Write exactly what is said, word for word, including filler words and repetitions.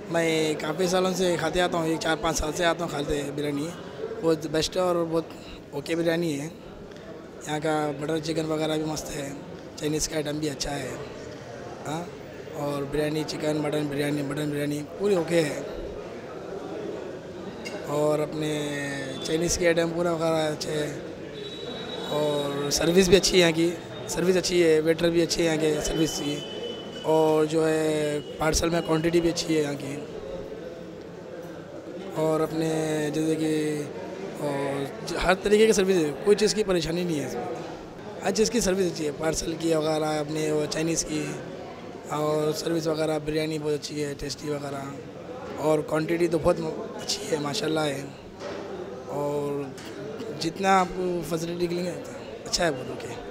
मैं काफ़ी सालों से खाते आता हूँ, ये चार पाँच साल से आता हूँ खाते बिरयानी। बहुत बेस्ट है और बहुत ओके बिरयानी है। यहाँ का बटर चिकन वगैरह भी मस्त है, चाइनीज़ का आइटम भी अच्छा है। हाँ, और biryani chicken mutton biryani mutton biryani पूरी ओके है। और अपने चाइनीज़ के आइटम पूरा वगैरह अच्छे है और सर्विस भी अच्छी है यहाँ की। सर्विस अच्छी है, वेटर भी अच्छी है यहाँ के सर्विस की। और जो है पार्सल में क्वांटिटी भी अच्छी है यहाँ की। और अपने जैसे कि हर तरीके की सर्विस है, कोई चीज़ की परेशानी नहीं है इसमें। हर चीज़ की सर्विस अच्छी है, पार्सल की वगैरह अपने वो चाइनीज़ की और सर्विस वगैरह बिरयानी बहुत अच्छी है, टेस्टी वगैरह। और क्वांटिटी तो बहुत अच्छी है माशाल्लाह है। और जितना आपको फैसिलिटी के लिए अच्छा है बहुत ओके।